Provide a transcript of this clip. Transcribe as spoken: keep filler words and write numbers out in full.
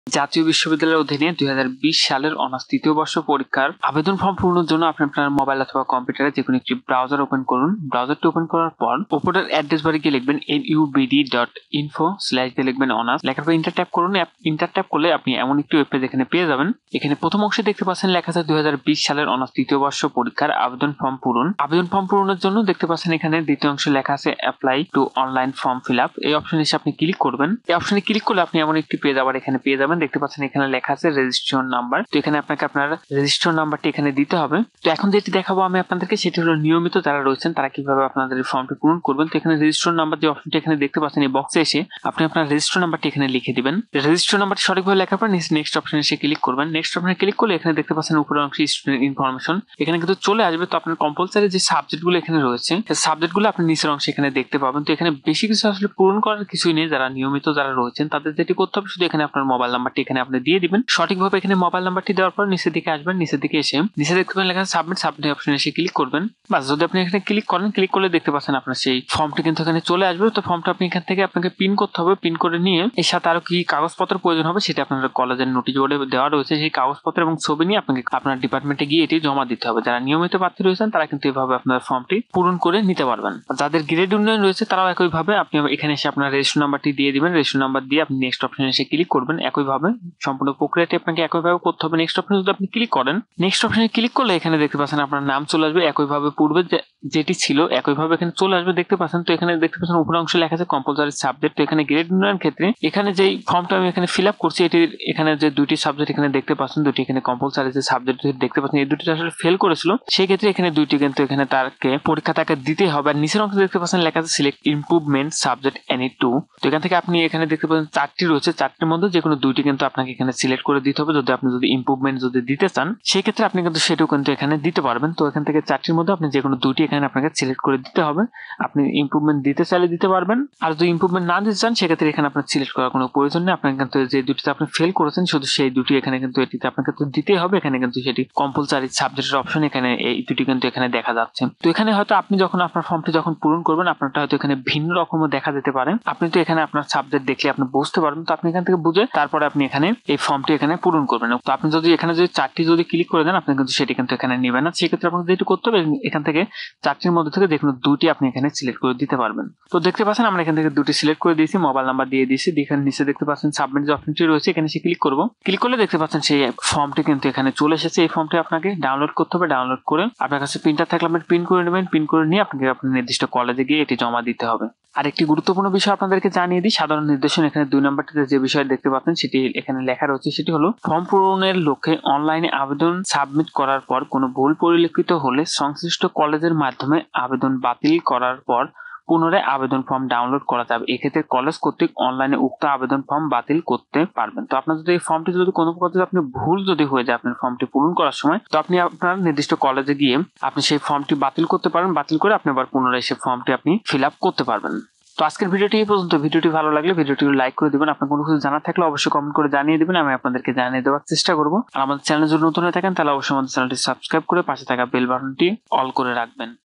জাতীয় বিশ্ববিদ্যালয়ের অধীনে দুই হাজার বিশ সালের অনার্স তৃতীয় বর্ষ পরীক্ষার আবেদন ফর্ম পূরণের জন্য আপনি আপনার মোবাইল অথবা কম্পিউটারে যে কোনো একটি ব্রাউজার ওপেন করুন। ব্রাউজারটি ওপেন করার পর উপরের অ্যাড্রেস বারে গিয়ে লিখবেন N U B D dot info slash দিয়ে লিখবেন অনার্স। লেখার পর ইন্টার ট্যাপ করুন। ইন্টার ট্যাপ করলে আপনি এমন একটি ওয়েব পেজ এখানে পেয়ে যাবেন। এখানে প্রথম অংশে দেখতে পাচ্ছেন লেখা আছে দুই হাজার বিশ সালের অনার্স তৃতীয় বর্ষ পরীক্ষার আবেদন ফর্ম পূরণ। আবেদন ফর্ম পূরণের জন্য দেখতে পাচ্ছেন এখানে দ্বিতীয় অংশে লেখা আছে apply to online form fill up. এই অপশনে এসে আপনি ক্লিক করবেন। এই অপশনে ক্লিক করলে আপনি এমন একটি পেজ আবার এখানে পেয়ে যাবেন। দেখতে পাচ্ছেন এখানে লেখা আছে রেজিস্ট্রেশন নাম্বার। তো এখানে আপনাকে আপনার রেজিস্ট্রেশন নাম্বারটি এখানে দিতে হবে। তো এখন যেটি দেখাবো আমি আপনাদেরকে সেটি হলো নিয়মিত যারা রয়েছেন তারা কিভাবে আপনাদের এই ফর্মটি পূরণ করবেন। তো এখানে রেজিস্ট্রেশন নাম্বার যে অপশনটি এখানে দেখতে পাচ্ছেন এই বক্সে এসে আপনি আপনার রেজিস্ট্রেশন নাম্বারটি এখানে লিখে দিবেন। রেজিস্ট্রেশন নাম্বারটি সঠিকভাবে লেখার পর নেক্সট অপশনে এসে ক্লিক করবেন। নেক্সট অপশনে ক্লিক করলে এখানে দেখতে পাচ্ছেন উপরের অংশে স্টুডেন্ট ইনফরমেশন এখানে কিন্তু চলে আসবে। তো আপনার কম্পালসারি যে সাবজেক্টগুলো এখানে রয়েছে সেই সাবজেক্টগুলো আপনি নিচের অংশে এখানে দেখতে পাবেন। তো এখানে বেশি কিছু আসলে পূরণ করার কিছুই নেই। যারা নিয়মিত যারা রয়েছেন তাদের যেটি করতে হবে শুধু এখানে আপনার মোবাইল নাম্বারটি এখানে আপনি দিয়ে দিবেন। সঠিকভাবে এখানে মোবাইল নাম্বারটি দেওয়ার পর নিচের দিকে আসবেন। নিচের দিকে এসে নিচে দেখতে পাবেন লেখা সাবমিট। সাবমিট অপশনে এসে ক্লিক করবেন। বাস যদি আপনি এখানে ক্লিক করেন ক্লিক করলে দেখতে পাচ্ছেন আপনার সেই ফর্মটি কিন্তু এখানে চলে আসবে। তো ফর্মটা আপনি এখান থেকে আপনাকে পিন করতে হবে। পিন করে নিয়ে এর সাথে আরো কি কাগজপত্র প্রয়োজন হবে সেটা আপনার কলেজের নোটিশ বোর্ডে দেওয়া রয়েছে। সেই কাগজপত্র এবং ছবি নিয়ে আপনাকে আপনার ডিপার্টমেন্টে গিয়ে এটি জমা দিতে হবে। যারা নিয়মিত প্রার্থী রয়েছেন তারা কিন্তু এভাবে আপনার ফর্মটি পূরণ করে নিতে পারবেন। যাদের গ্রেড উন্নয়ন রয়েছে তারাও একইভাবে আপনি এখানে এসে আপনার রেজিস্ট্রেশন নাম্বারটি দিয়ে দিবেন। রেজিস্ট্রেশন নাম্বার দিয়ে আপনি নেক্সট অপশনে এসে ক্লিক করবেন। একইভাবে সম্পূর্ণ প্রক্রিয়াটি আপনাকে একইভাবে করতে হবে। নেক্সট অপশনে যদি আপনি ক্লিক করেন নেক্সট অপশনে ক্লিক করলে এখানে দেখতে পাচ্ছেন আপনার নাম চলে আসবে। একইভাবে পূর্বে যেটি ছিল একইভাবে এখানে চলে আসবে দেখতে পাচ্ছেন। তো এখানে দেখতে পাচ্ছেন উপর অংশে লেখা আছে কম্পালসারি সাবজেক্ট। তো এখানে গ্রেড উন্নয়ন ক্ষেত্রে এখানে যেই ফর্মটা আমি এখানে ফিল আপ করছি এটির এখানে যে দুটি সাবজেক্ট এখানে দেখতে পাচ্ছেন দুটি এখানে কম্পালসারি যে সাবজেক্ট দেখতে পাচ্ছেন এই দুটি আসলে ফেল করেছিল সেই ক্ষেত্রে এখানে দুইটি কিন্তু এখানে তাকে পরীক্ষা তাকে দিতে হবে। আর নিচের অংশে দেখতে পাচ্ছেন লেখা আছে select improvement subject any two. তো এখান থেকে আপনি এখানে দেখতে পাচ্ছেন চারটি রয়েছে। চারটির মধ্যে যে কোনো দুইটি কিন্তু আপনাকে এখানে সিলেক্ট করে দিতে হবে। যদি আপনি যদি ইমপ্রুভমেন্ট যদি দিতে চান সেই ক্ষেত্রে আপনি কিন্তু সেটাও কিন্তু এখানে দিতে পারবেন। তো এখান থেকে চারটির মধ্যে আপনি যে কোনো দুইটি এখানে আপনাকে সিলেক্ট করে দিতে হবে। আপনি ইমপ্রুভমেন্ট দিতে চাইলে দিতে পারবেন। আর যদি ইমপ্রুভমেন্ট না দিতে চান সেক্ষেত্রে এখানে আপনার সিলেক্ট করার কোনো প্রয়োজন নেই। আপনার কিন্তু যে দুটিতে আপনি ফেল করেছেন শুধু সেই দুটি এখানে কিন্তু এটিতে আপনাকে তো দিতেই হবে। এখানে কিন্তু সেটি কম্পালসারি সাবজেক্টের অপশন এখানে এই দুটি কিন্তু এখানে দেখা যাচ্ছে। তো এখানে হয়তো আপনি যখন আপনার ফর্মটি যখন পূরণ করবেন আপনারটা হয়তো এখানে ভিন্ন রকমও দেখা যেতে পারে। আপনি তো এখানে আপনার সাবজেক্ট দেখলে আপনি বুঝতে পারবেন। তো আপনি এখান থেকে বুঝে তারপরে আপনি এখানে এই ফর্মটি এখানে পূরণ করবেন। তো আপনি যদি এখানে যদি চারটি যদি ক্লিক করে দেন আপনি কিন্তু সেটি কিন্তু এখানে নেবেন না। সেক্ষেত্রে আপনাকে যেটি করতে হবে এখান থেকে চারটির মধ্যে থেকে দেখুন দুটি আপনি এখানে সিলেক্ট করে দিতে পারবেন। তো দেখতে পাচ্ছেন আমরা এখান থেকে দুটি সিলেক্ট করে দিয়েছি। মোবাইল নাম্বার দিয়ে দিয়েছি। এখানে নিচে দেখতে পাচ্ছেন সাবমিট যে অপশনটি রয়েছে এখানে সে ক্লিক করব। ক্লিক করলে দেখতে পাচ্ছেন সেই ফর্মটি কিন্তু এখানে চলে এসেছে। এই ফর্মটি আপনাকে ডাউনলোড করতে হবে। ডাউনলোড করে আপনার কাছে প্রিন্টার থাকলে আপনি প্রিন্ট করে নেবেন। প্রিন্ট করে নিয়ে আপনাকে আপনার নির্দিষ্ট কলেজে গিয়ে এটি জমা দিতে হবে। আর একটি গুরুত্বপূর্ণ বিষয় আপনাদেরকে জানিয়ে দিই। সাধারণ নির্দেশনা এখানে দুই নম্বরটিতে যে বিষয় দেখতে পাচ্ছেন সেটি এখানে লেখা রয়েছে সেটি হলো ফর্ম পূরণের লক্ষ্যে অনলাইনে আবেদন সাবমিট করার পর কোনো ভুল পরিলক্ষিত হলে সংশ্লিষ্ট কলেজের মাধ্যমে আবেদন বাতিল করার পর পুনরায় আবেদন ফর্ম ডাউনলোড করা যাবে। এক্ষেত্রে কলেজ কর্তৃক অনলাইনে উক্ত আবেদন ফর্ম বাতিল করতে পারবেন। তো আপনার যদি এই ফর্মটি যদি কোনো প্রকার আপনি ভুল যদি হয়ে যায় আপনার ফর্মটি পূরণ করার সময় তো আপনি আপনার নির্দিষ্ট কলেজে গিয়ে আপনি সেই ফর্মটি বাতিল করতে পারেন। বাতিল করে আপনি আবার পুনরায় সেই ফর্মটি আপনি ফিল আপ করতে পারবেন। তো আজকের ভিডিওটি এই পর্যন্ত। ভিডিওটি ভালো লাগলে ভিডিওটি লাইক করে দিবেন। আপনার কোনো কিছু জানার থাকলে অবশ্যই কমেন্ট করে জানিয়ে দিবেন। আমি আপনাদেরকে জানিয়ে দেওয়ার চেষ্টা করব। আর আমাদের চ্যানেলে যদি নতুন হয়ে থাকেন তাহলে অবশ্যই আমাদের চ্যানেলটি সাবস্ক্রাইব করে পাশে থাকা বেল বাটনটি অল করে রাখবেন।